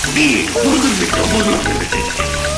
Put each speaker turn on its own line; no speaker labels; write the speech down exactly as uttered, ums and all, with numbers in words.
B、ボルトですよ、ボルトですよ。